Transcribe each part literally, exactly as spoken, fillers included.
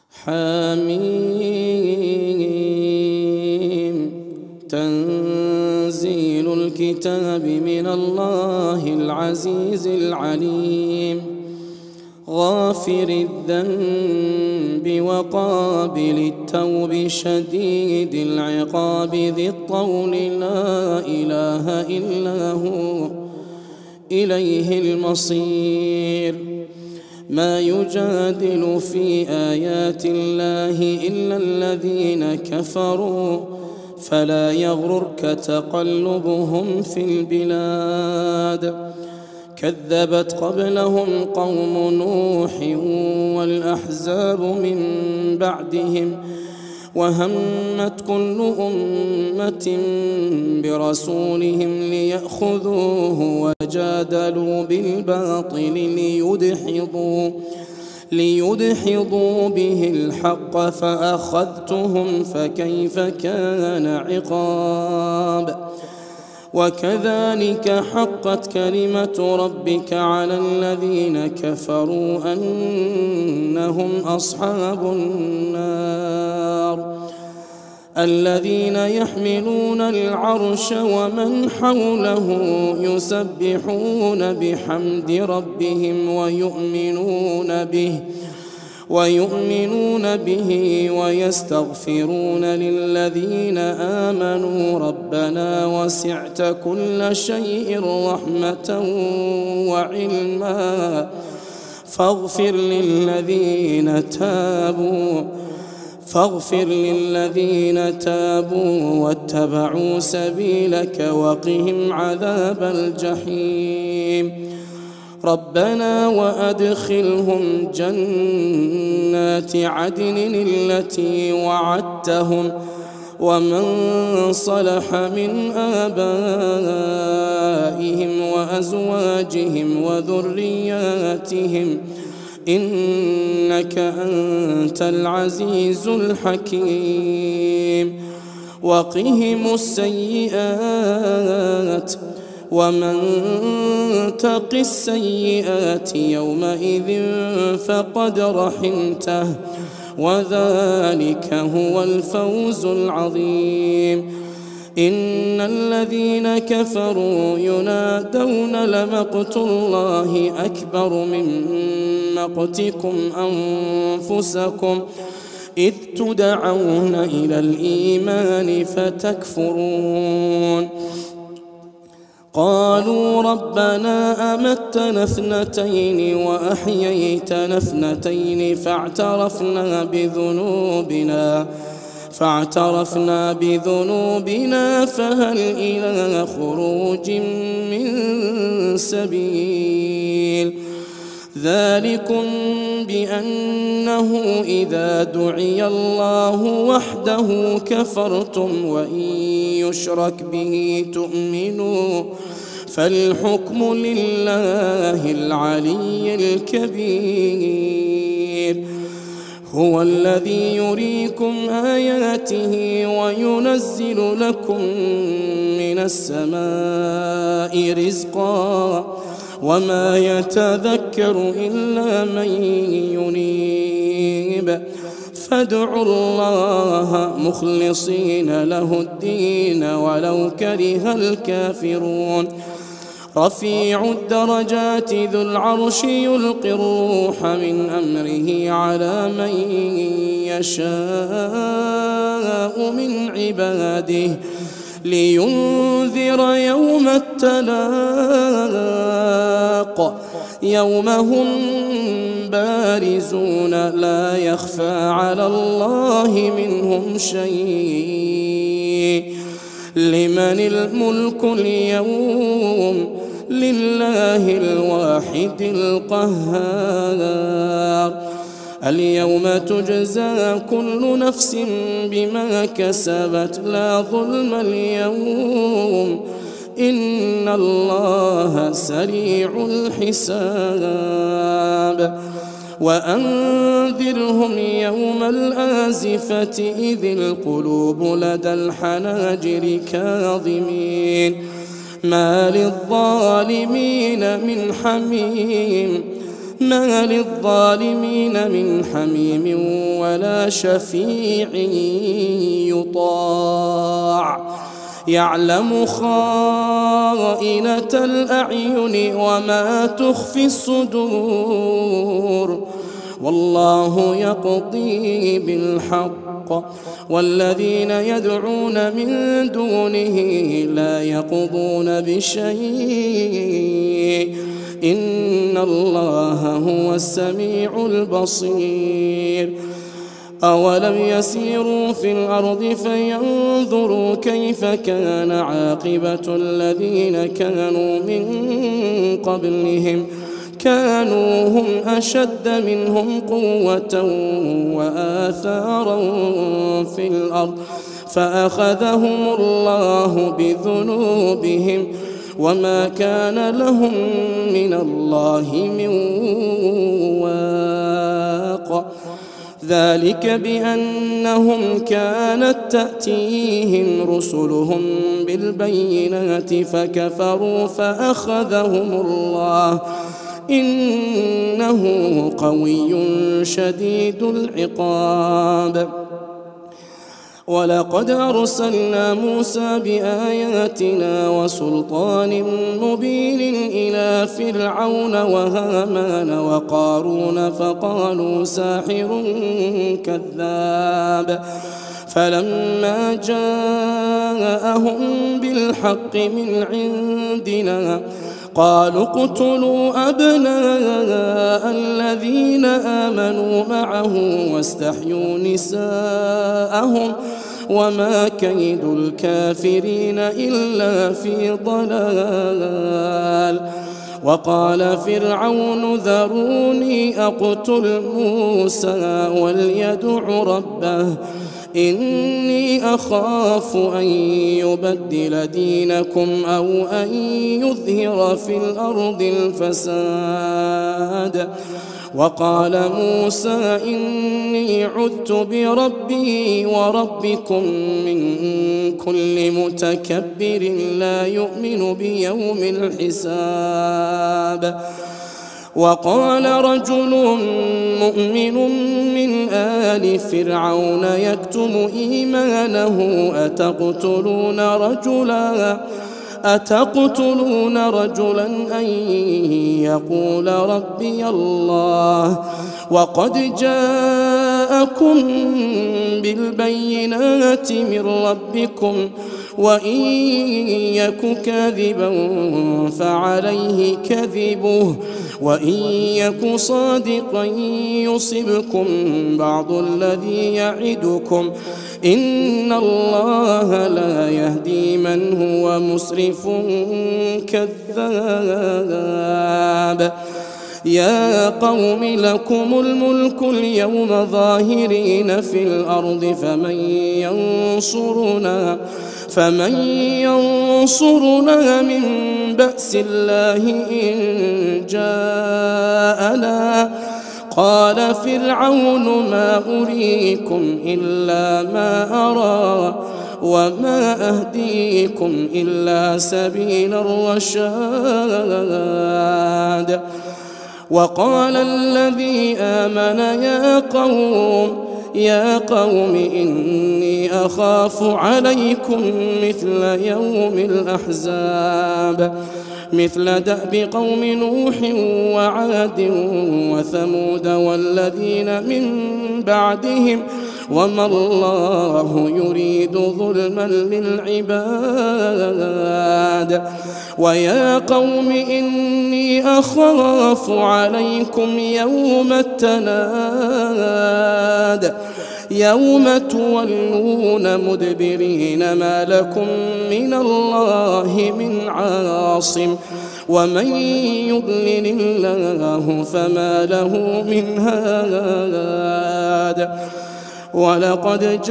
حميم تنزيل الكتاب من الله العزيز العليم غافر الذنب وقابل التوب شديد العقاب ذي الطول لا إله إلا هو إليه المصير. ما يجادل في آيات الله إلا الذين كفروا فلا يغررك تقلبهم في البلاد. كذبت قبلهم قوم نوح والأحزاب من بعدهم وهمت كل أمة برسولهم ليأخذوه وجادلوا بالباطل ليدحضوا ليدحضوا به الحق فأخذتهم فكيف كان عقاب. وكذلك حقت كلمة ربك على الذين كفروا أنهم أصحاب النار. الذين يحملون العرش ومن حوله يسبحون بحمد ربهم ويؤمنون به ويؤمنون به ويستغفرون للذين آمنوا ربنا وسعت كل شيء رحمة وعلما فاغفر للذين تابوا فاغفر للذين تابوا واتبعوا سبيلك وقهم عذاب الجحيم. ربنا وأدخلهم جنات عدن التي وعدتهم ومن صلح من آبائهم وأزواجهم وذرياتهم إنك أنت العزيز الحكيم. وقهم السيئات ومن تق السيئات يومئذ فقد رحمته وذلك هو الفوز العظيم. إن الذين كفروا ينادون لمقت الله أكبر من مقتكم أنفسكم إذ تدعون إلى الإيمان فتكفرون. قالوا ربنا أمتنا اثنتين وأحييتنا اثنتين فاعترفنا بذنوبنا فاعترفنا بذنوبنا فهل إلى خروج من سبيل. ذلكم بأنه إذا دعي الله وحده كفرتم وإن يشرك به تؤمنوا فالحكم لله العلي الكبير. هو الذي يريكم آياته وينزل لكم من السماء رزقا وما يتذكر إلا من ينيب. فادعوا الله مخلصين له الدين ولو كره الكافرون. رفيع الدرجات ذو العرش يلقي الروح من أمره على من يشاء من عباده لينذر يوم التلاق يوم هم بارزون لا يخفى على الله منهم شيء. لمن الملك اليوم لله الواحد القهار. اليوم تجزى كل نفس بما كسبت لا ظلم اليوم إن الله سريع الحساب. وأنذرهم يوم الآزفة إذ القلوب لدى الحناجر كاظمين ما للظالمين من حميم ما للظالمين من حميم ولا شفيع يطاع يعلم خائنة الأعين وما تخفي الصدور والله يقضي بالحق والذين يدعون من دونه لا يقضون بشيء إن الله هو السميع البصير أولم يسيروا في الأرض فينظروا كيف كان عاقبة الذين كانوا من قبلهم كانوا هم أشد منهم قوة وآثارا في الأرض فأخذهم الله بذنوبهم وما كان لهم من الله من واق ذلك بأنهم كانت تأتيهم رسلهم بالبينات فكفروا فأخذهم الله إنه قوي شديد العقاب ولقد أرسلنا موسى بآياتنا وسلطان مبين إلى فرعون وهامان وقارون فقالوا ساحر كذاب فلما جاءهم بالحق من عندنا قالوا اقتلوا أبناء الذين آمنوا معه واستحيوا نساءهم وما كيد الكافرين إلا في ضلال وقال فرعون ذروني أقتل موسى وليدع ربه إني أخاف أن يبدل دينكم أو أن يظهر في الأرض الفساد وقال موسى إني عذت بربي وربكم من كل متكبر لا يؤمن بيوم الحساب وقال رجل مؤمن من آل فرعون يكتم إيمانه أتقتلون رجلا أتقتلون رجلا أن يقول ربي الله وقد جاءكم بالبينات من ربكم وإن يك كاذبا فعليه كذبه وإن يك صادقا يصبكم بعض الذي يعدكم إن الله لا يهدي من هو مسرف كذاب يا قوم لكم الملك اليوم ظاهرين في الأرض فمن ينصرنا فمن ينصرنا من بأس الله إن جاءنا قال فرعون ما أريكم إلا ما أرى وما أهديكم إلا سبيل الرشاد وقال الذي آمن يا قوم يا قوم إني أخاف عليكم مثل يوم الأحزاب مثل دأب قوم نوح وعاد وثمود والذين من بعدهم وما الله يريد ظلما للعباد ويا قوم إني أخاف عليكم يوم التناد يوم تولون مدبرين ما لكم من الله من عاصم ومن يضلل الله فما له من هاد ولقد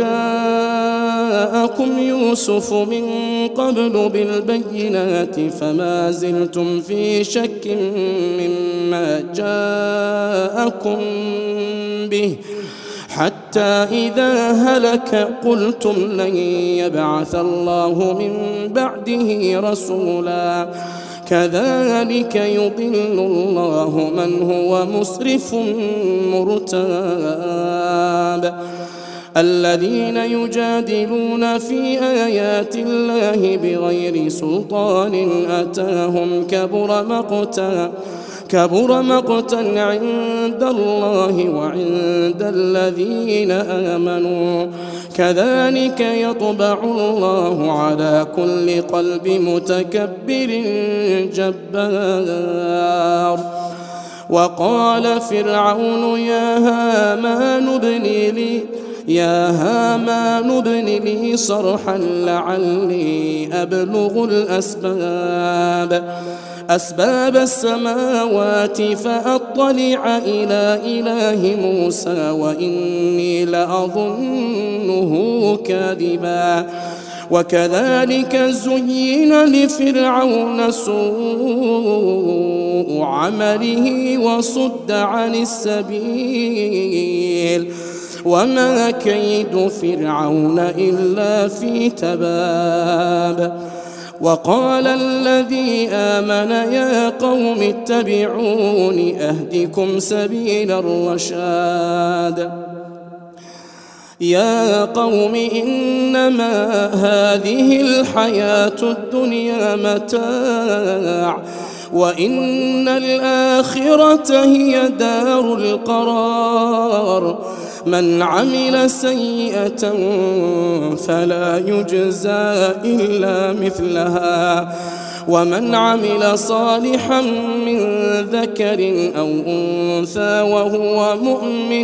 جاءكم يوسف من قبل بالبينات فما زلتم في شك مما جاءكم به حتى إذا هلك قلتم لن يبعث الله من بعده رسولا كذلك يضل الله من هو مسرف مرتاب الذين يجادلون في آيات الله بغير سلطان أتاهم كبر مقتا كبر مقتا عند الله وعند الذين آمنوا كذلك يطبع الله على كل قلب متكبر جبار. وقال فرعون يا هامان ابن لي يا هامان ابن لي صرحا لعلي أبلغ الأسباب أسباب السماوات فأطلع إلى إله موسى وإني لأظنه كاذبا. وكذلك زين لفرعون سوء عمله وصد عن السبيل وما كيد فرعون إلا في تباب. وقال الذي آمن يا قوم اتبعون أهدكم سبيل الرشاد. يا قوم إنما هذه الحياة الدنيا متاع وإن الآخرة هي دار القرار. من عمل سيئة فلا يجزى إلا مثلها ومن عمل صالحا من ذكر أو أنثى وهو مؤمن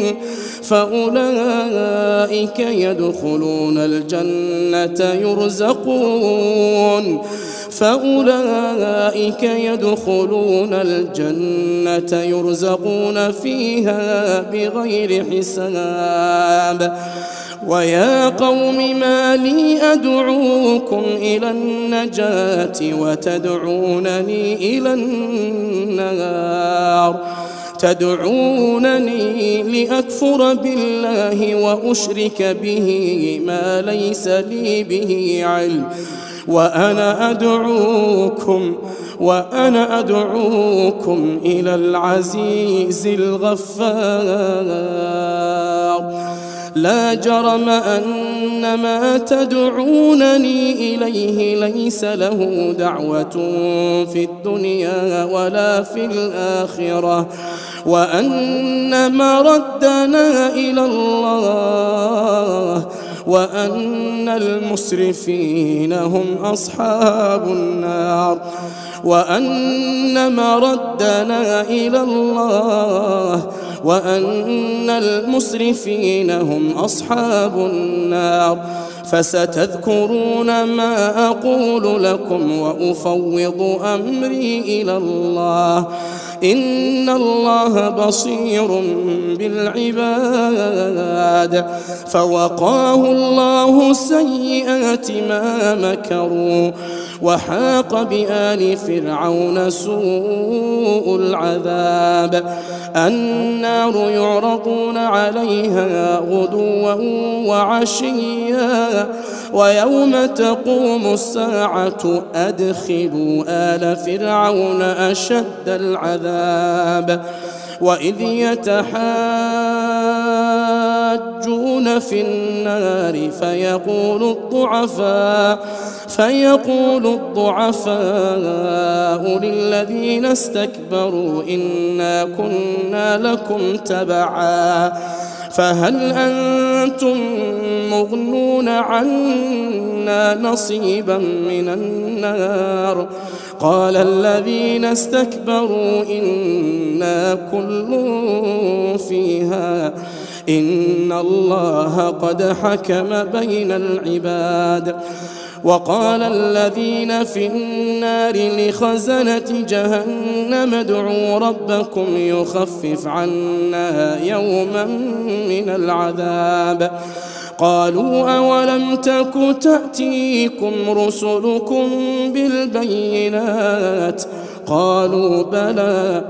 فأولئك يدخلون الجنة يرزقون فأولئك يدخلون الجنة يرزقون فيها بغير حساب. ويا قوم ما لي أدعوكم إلى النجاة وتدعونني إلى النار تدعونني لأكفر بالله وأشرك به ما ليس لي به علم وأنا أدعوكم وأنا أدعوكم إلى العزيز الغفار. لا جرم أن ما تدعونني إليه ليس له دعوة في الدنيا ولا في الآخرة وأن مردنا إلى الله وأن المسرفين هم أصحاب النار وأن مردنا إلى الله وأن المسرفين هم أصحاب النار. فستذكرون ما أقول لكم وأفوض أمري إلى الله إن الله بصير بالعباد. فوقاه الله سيئات ما مكروا وحاق بآل فرعون سوء العذاب. النار يعرضون عليها غدوا وعشيا ويوم تقوم الساعة أدخلوا آل فرعون أشد العذاب. وإذ يتحاجون في النار فيقول الضعفاء فيقول الضعفاء للذين استكبروا إنا كنا لكم تبعا فهل أنتم مغنون عنا نصيبا من النار. قال الذين استكبروا إنا كل فيها إن الله قد حكم بين العباد. وقال الذين في النار لخزنة جهنم ادعوا ربكم يخفف عنا يوما من العذاب. قالوا أولم تك تأتيكم رسلكم بالبينات قالوا بلى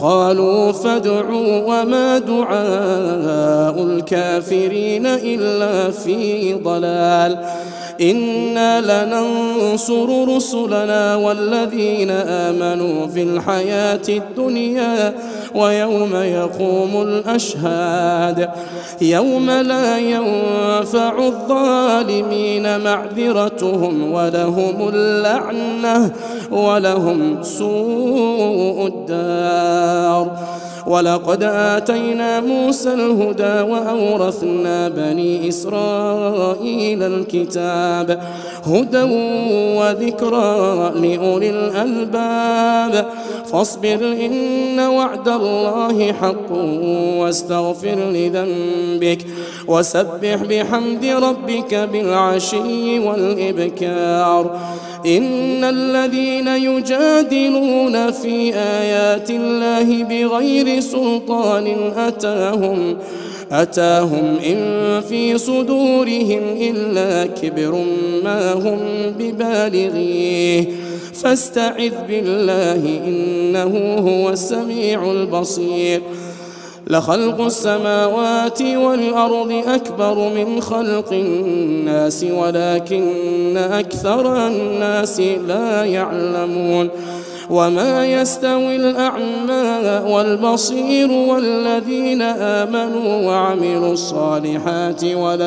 قالوا فادعوا وما دعاء الكافرين إلا في ضلال إنا لننصر رسلنا والذين آمنوا في الحياة الدنيا ويوم يقوم الأشهاد يوم لا ينفع الظالمين معذرتهم ولهم اللعنة ولهم سوء الدار. ولقد آتينا موسى الهدى وأورثنا بني إسرائيل الكتاب هدى وذكرى لأولي الألباب فاصبر إن وعد الله حق واستغفر لذنبك وسبح بحمد ربك بالعشي والإبكار. إن الذين يجادلون في آيات الله بغير سلطان أتاهم أتاهم إن في صدورهم إلا كبر ما هم ببالغيه فاستعذ بالله إنه هو السميع البصير. لخلق السماوات والأرض أكبر من خلق الناس ولكن أكثر الناس لا يعلمون. وما يستوي الأعمى والبصير والذين آمنوا وعملوا الصالحات ولا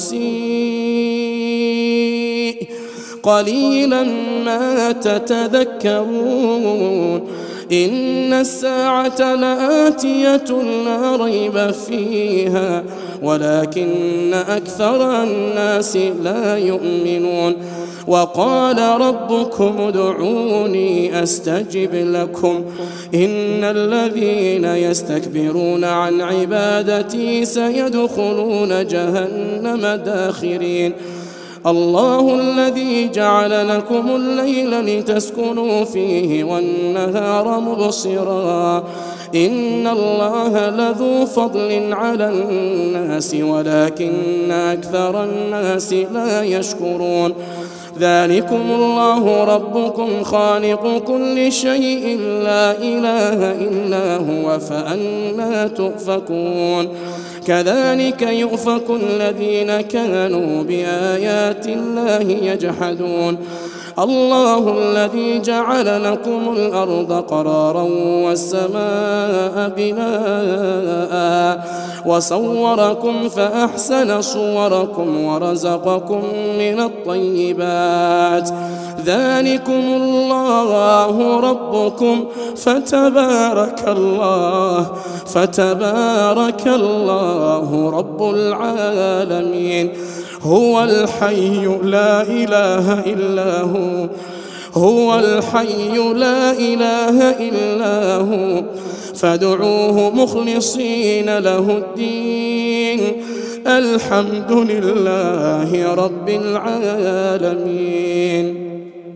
المسيء قليلا ما تتذكرون. إن الساعة لآتية لا ريب فيها ولكن أكثر الناس لا يؤمنون. وقال ربكم ادعوني أستجب لكم إن الذين يستكبرون عن عبادتي سيدخلون جهنم داخرين. الله الذي جعل لكم الليل لتسكنوا فيه والنهار مبصرا إن الله لذو فضل على الناس ولكن أكثر الناس لا يشكرون. ذلكم الله ربكم خالق كل شيء لا إله إلا هو فأنى تؤفكون. كذلك يؤفك الذين كانوا بآيات الله يجحدون. الله الذي جعل لكم الأرض قرارا والسماء بناء وصوركم فأحسن صوركم ورزقكم من الطيبات ذلكم الله ربكم فتبارك الله فتبارك الله رب العالمين. هو الحي لا إله إلا هو هو الحي لا إله إلا هو فادعوه مخلصين له الدين الحمد لله رب العالمين.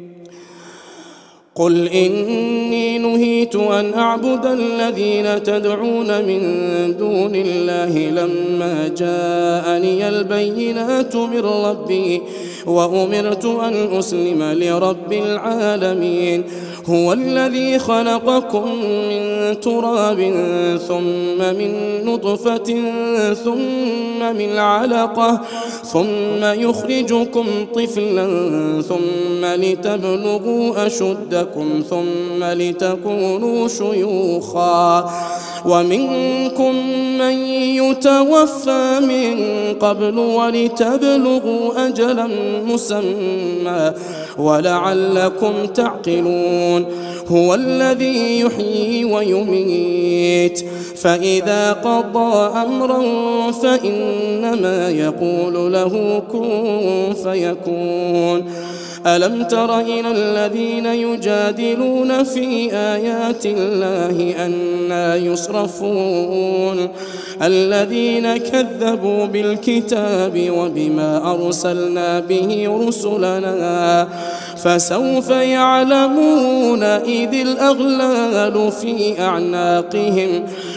قل إني نهيت أن أعبد الذين تدعون من دون الله لما جاءني البينات من ربي وأمرت أن أسلم لرب العالمين. هو الذي خلقكم من تراب ثم من نطفة ثم من علقة ثم يخرجكم طفلا ثم لتبلغوا أشدكم ثم لتكونوا شيوخا ومنكم من يتوفى من قبل ولتبلغوا أجلا مسمى ولعلكم تعقلون. هو الذي يحيي ويميت فإذا قضى أمرا فإنما يقول له كن فيكون. ألم تر إلى الذين يجادلون في آيات الله أنى يصرفون الذين كذبوا بالكتاب وبما أرسلنا به رسلنا فسوف يعلمون إذ الأغلال في أعناقهم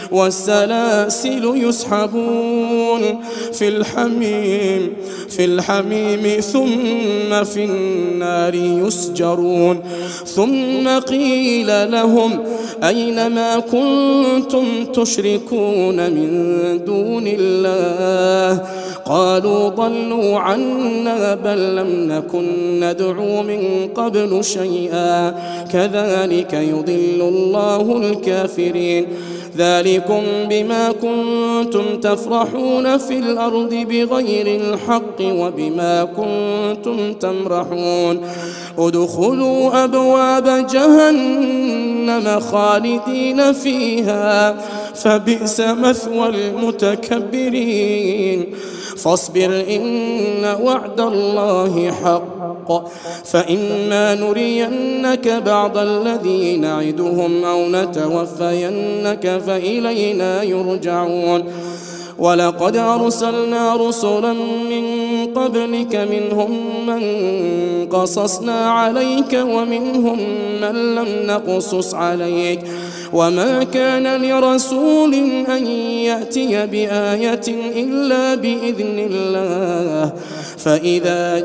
والسلاسل يسحبون في الحميم في الحميم ثم في النار يسجرون ثم قيل لهم أين ما كنتم تشركون من دون الله قالوا ضلوا عنا بل لم نكن ندعو من قبل شيئا كذلك يضل الله الكافرين ذلكم بما كنتم تفرحون في الأرض بغير الحق وبما كنتم تمرحون ادخلوا أبواب جهنم خالدين فيها فبئس مثوى المتكبرين فاصبر إن وعد الله حق فإما نرينك بعض الذي نعدهم أو نتوفينك فإلينا يرجعون ولقد أرسلنا رسلا من قبلك منهم من قصصنا عليك ومنهم من لم نقصص عليك وما كان لرسول أن يأتي بآية إلا بإذن الله فإذا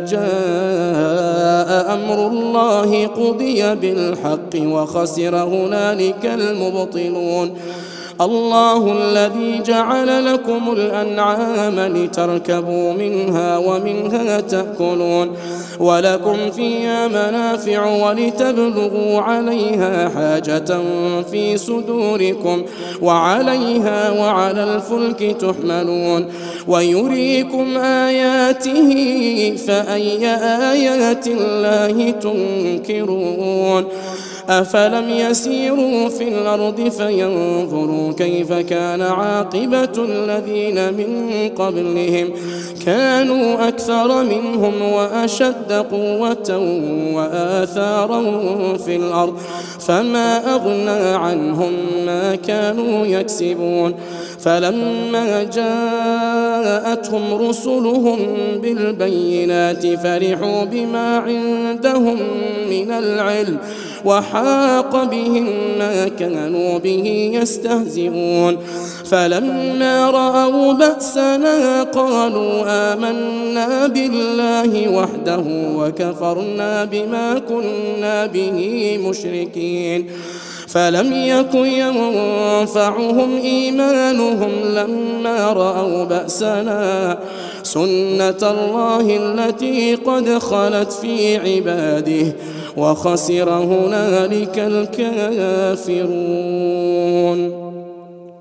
جاء أمر الله قضي بالحق وخسر هنالك المبطلون الله الذي جعل لكم الأنعام لتركبوا منها ومنها تأكلون ولكم فيها منافع ولتبلغوا عليها حاجة في صدوركم وعليها وعلى الفلك تحملون ويريكم آياته فأي آيات الله تنكرون أفلم يسيروا في الأرض فينظروا كيف كان عاقبة الذين من قبلهم كانوا أكثر منهم وأشد قوة وآثارا في الأرض فما أغنى عنهم ما كانوا يكسبون فلما جاءتهم رسلهم بالبينات فرحوا بما عندهم من العلم وحاق بهم ما كانوا به يستهزئون فلما رأوا بأسنا قالوا آمنا بالله وحده وكفرنا بما كنا به مشركين فلم يكن ينفعهم إيمانهم لما رأوا بأسنا سنة الله التي قد خلت في عباده وخسر هنالك الكافرون.